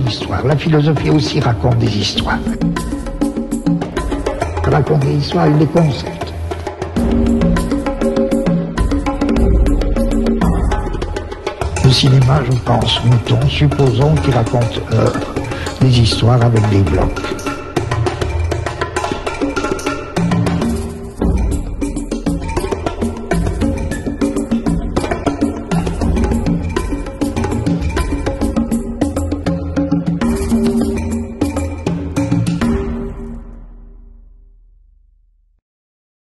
une histoire. La philosophie aussi raconte des histoires. Elle raconte des histoires avec des concepts. Le cinéma, je pense, supposons qu'il raconte des histoires avec des blocs.